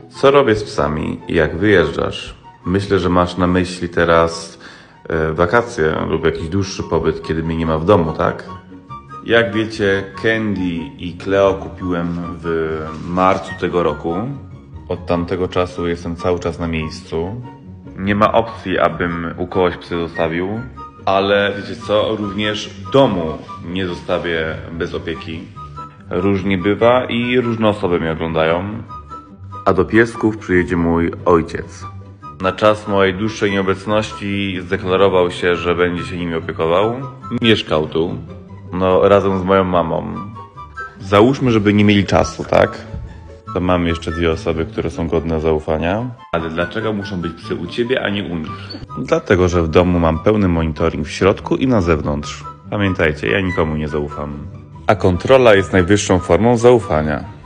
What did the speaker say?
Co robię z psami, jak wyjeżdżasz? Myślę, że masz na myśli teraz wakacje lub jakiś dłuższy pobyt, kiedy mnie nie ma w domu, tak? Jak wiecie, Candy i Cleo kupiłem w marcu tego roku. Od tamtego czasu jestem cały czas na miejscu. Nie ma opcji, abym u kogoś psy zostawił. Ale wiecie co, również w domu nie zostawię bez opieki. Różnie bywa i różne osoby mnie oglądają. A do piesków przyjedzie mój ojciec. Na czas mojej dłuższej nieobecności zdeklarował się, że będzie się nimi opiekował. Mieszkał tu, razem z moją mamą. Załóżmy, żeby nie mieli czasu, tak? To mamy jeszcze dwie osoby, które są godne zaufania. Ale dlaczego muszą być psy u ciebie, a nie u nich? Dlatego, że w domu mam pełny monitoring w środku i na zewnątrz. Pamiętajcie, ja nikomu nie zaufam. A kontrola jest najwyższą formą zaufania.